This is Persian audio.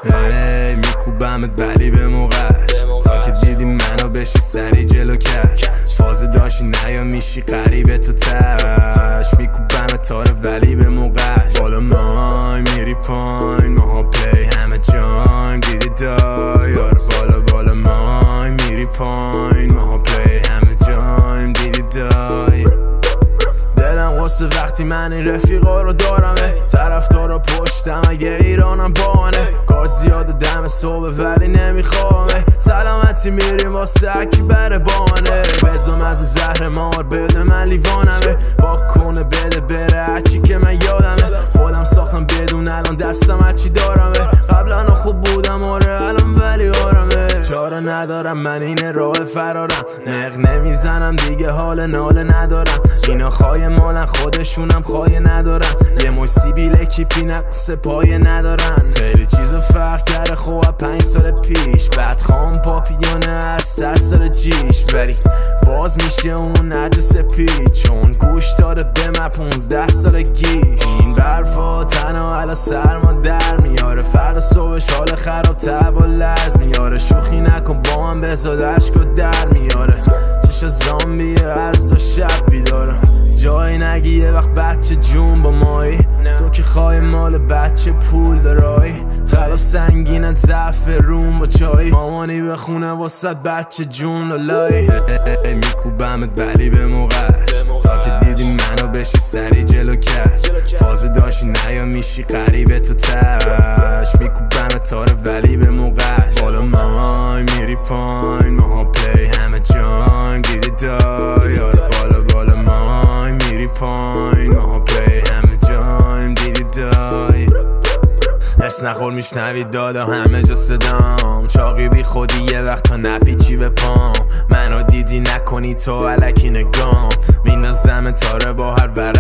میکوبمت ولی به موقعش تا که دیدی منو بشی سری جلو کش فازه داشتی نیا میشی قریبه تو تش میکوبمت تاره ولی به موقعش بالا مای میری پاین ماها پلی همه جایم دیدی دای یار بالا مای میری پاین ماها پلی همه جایم دیدی دای دلم قصه وقتی من این رفیقا رو دارمه طرفدارا پشتم اگه ایرانم بانه کار زیاد دم صبح ولی نمیخوامه سلامتی میریم واسه اکی بره بانه بزم از زهر مار بده من لیوانمه با کنه بده بره اکی که من یادمه خودم ساختم بدون الان دستم اچی دارمه قبلا خوب بودم آره الان ولی آرمه چاره ندارم من این راه فرارم نق نمیزنم دیگه حال ناله ندارم اینا خواهی مالن خودشونم خواهی ندارن یه مش سیبیل کیپی نقص پایه ندارن خیلی چیزا فرق کرده خواه 5 سال پیش بعد خام پاپیونه از سر جیش ولی باز میشه اون نجس پیچ چون گوش داره به من 15 سال گیش این برفا تنها علا سرما در میاره فردا صبحش حال خراب تب و لرز میاره شوخی نکن با من بزاد عشق و در میاره چشا زامبیه از تو شب بیدارم جایی نگی یه وقت بچه جون با مایی تو که خواهی مال بچه پول دارایی خلاف سنگینت ضعف روم با چایی مامانی به خونه واسد بچه جون لالایی میکوبمت ولی به موقعش تا که دیدی منو بشی سری جلو کش فازه داشتی نیا میشی قریبه تو تش میکوبمت تاره ولی به موقعش بالا مای میری پاین ماها پلی همه جایم دیدی دای یار بالا مای میری پاین ماها پلی همه جایم دیدی دای درس نخور میشنوی دادا همه جا صدام چاقی بی خودی یه وقت تا نپیچی به پام منو دیدی نکنی تو علکی نگام میندازم تاره با هر